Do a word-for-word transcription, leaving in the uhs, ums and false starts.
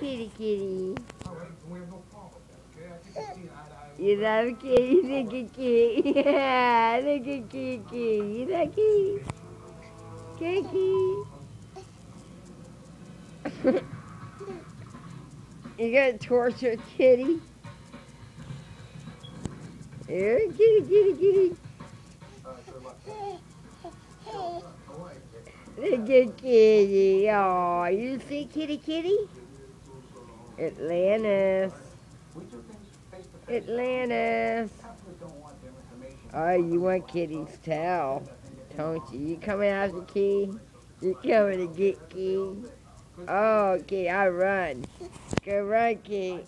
kitty, kitty. You love kitty? Look at kitty. Yeah, look at kitty, kitty. You love kitty? Kitty. You gonna torture kitty? Here, kitty, kitty, kitty. Look at kitty. Aw, you see kitty, kitty? Atlantis. Atlantis. Oh, you want kitty's tail, don't you? You coming after kitty? You coming to get kitty? Oh, okay, I run. Go run, kitty.